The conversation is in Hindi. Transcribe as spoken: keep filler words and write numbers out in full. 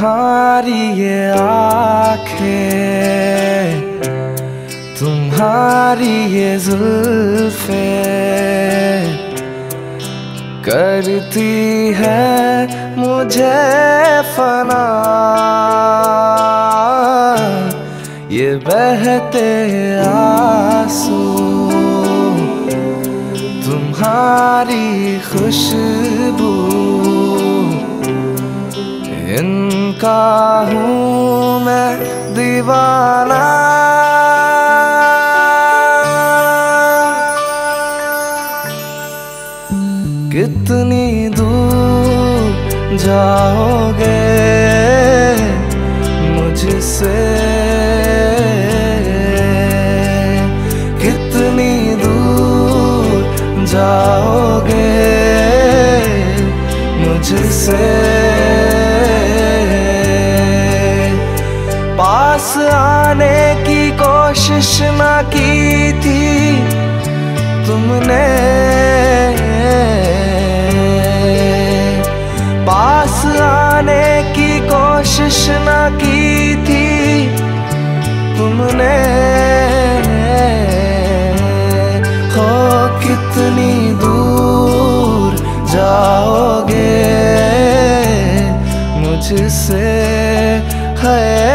तुम्हारी ये आँखें, तुम्हारी ये जुल्फे करती है मुझे फना। ये बहते आंसू तुम्हारी खुशबू, इनका हूँ मैं दीवाना। कितनी दूर जाओगे मुझसे, कितनी दूर जाओगे मुझसे। पास आने की कोशिश ना की थी तुमने, पास आने की कोशिश ना की थी तुमने। हो कितनी दूर जाओगे मुझसे है।